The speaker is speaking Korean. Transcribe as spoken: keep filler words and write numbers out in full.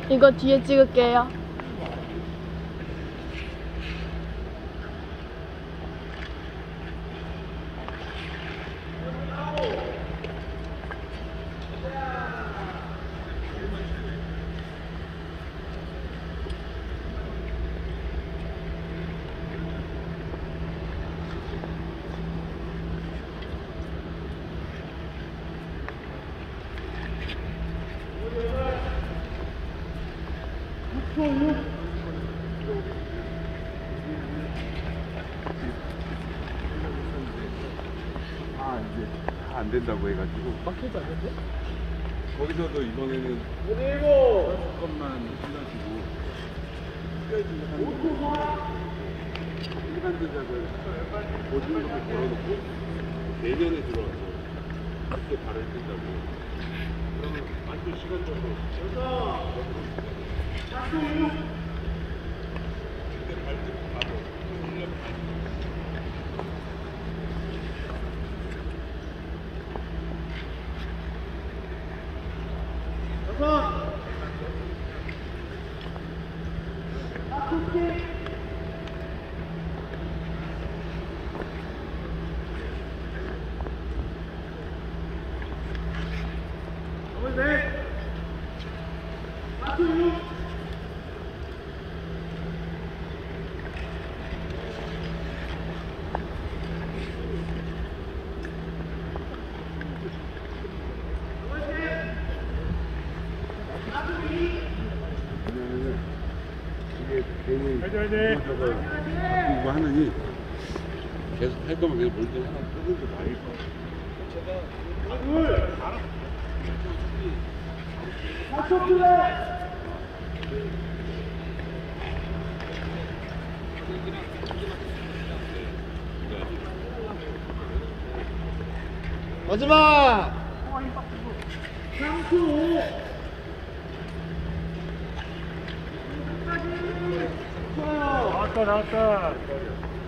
이거 뒤에 찍을게요. 아 이제 다 안 된다고 해가지고 막혀도 안 된대? 거기서도 이번에는 여섯 건만 해가지고 일반 조작을 보증금을 걸어놓고 내년에 들어와서 그때 발을 뜬다고. 그러면 완전 시간적으로 그때 발 뜯고 바로 일 년 반. 이게 괜히 저거 바꾸고 하느니 계속 할 거면 그냥 뭘 좀 하나 뜯은 게 나을 거. 마지막! 삼 초! 나왔다 나왔다